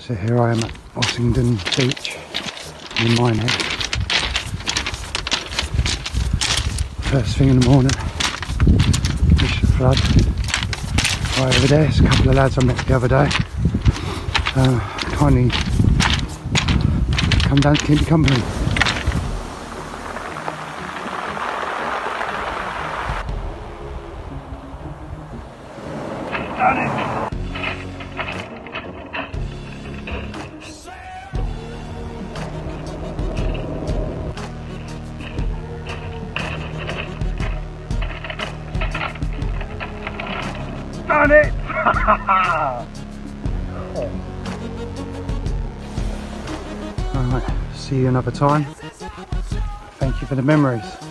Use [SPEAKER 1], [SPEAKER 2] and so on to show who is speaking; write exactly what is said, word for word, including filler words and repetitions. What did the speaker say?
[SPEAKER 1] So here I am at Bossington Beach in Minehead. First thing in the morning, fish the flood. Right over there, there's a couple of lads I met the other day. Uh, kindly come down to keep me company. Done it! Done it! Alright, see you another time. Thank you for the memories.